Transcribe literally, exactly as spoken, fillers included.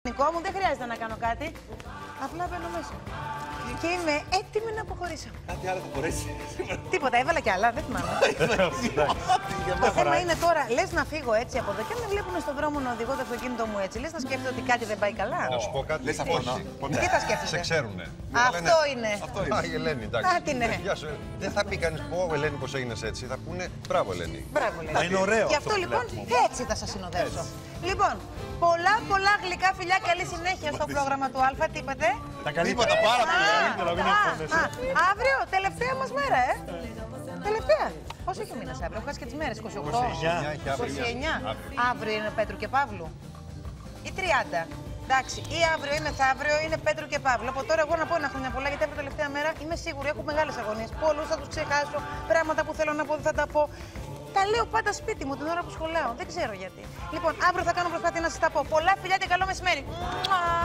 Νικό μου δεν χρειάζεται να κάνω κάτι. Απλά μπαίνω μέσα. Και είμαι έτοιμη να αποχωρήσω. Κάτι άλλο θα μπορέσει. Τίποτα, έβαλα κι άλλα, δεν θυμάμαι. Το θέμα είναι τώρα, λες να φύγω έτσι από εδώ και αν με βλέπουν στον δρόμο να οδηγώ το αυτοκίνητο μου έτσι, λες να σκέφτεται ότι κάτι δεν πάει καλά. Να σου πω κάτι. Λες αυτό, να. Τι θα σκέφτεσαι. Σε ξέρουνε. Αυτό είναι. Αυτό Α, είναι. η Ελένη, εντάξει. Κάτι ναι. Γεια σου. Δεν θα πει κανείς πω, Ελένη, πως έγινες έτσι. Θα πούνε μπράβο, Ελένη. Μπράβο, λέει. Να είναι ωραίο. Γι' αυτό λοιπόν έτσι θα σας συνοδεύσω. Λοιπόν, πολλά πολλά γλυκά φιλιά, καλή συνέχεια στο πρόγραμμα του Α. Τι είπατε? Τα καλύτερα. Τίποτα, πάρα πολύ. Α, αύριο, τελευταία μας μέρα, ε. Τελευταία. Πόσο έχει ο μήνας αύριο, έχω χάσει και τις μέρες, είκοσι οκτώ, είκοσι εννιά. Αύριο είναι Πέτρου και Παύλου. Ή τριάντα. Εντάξει, ή αύριο ή μεθαύριο είναι Πέτρου και Παύλου. Από τώρα εγώ να πω ένα χρόνια πολλά, γιατί αύριο τελευταία μέρα είμαι σίγουρη, έχω μεγάλες αγωνίες. Πολλούς θα τους ξεχάσω, πράγματα που θέλω να πω δεν θα τα πω. Τα λέω πάντα σπίτι μου την ώρα που σχολάω. Δεν ξέρω γιατί. Λοιπόν, αύριο θα κάνω προσπάθεια να σας τα πω. Πολλά φιλιά και καλό μεσημέρι.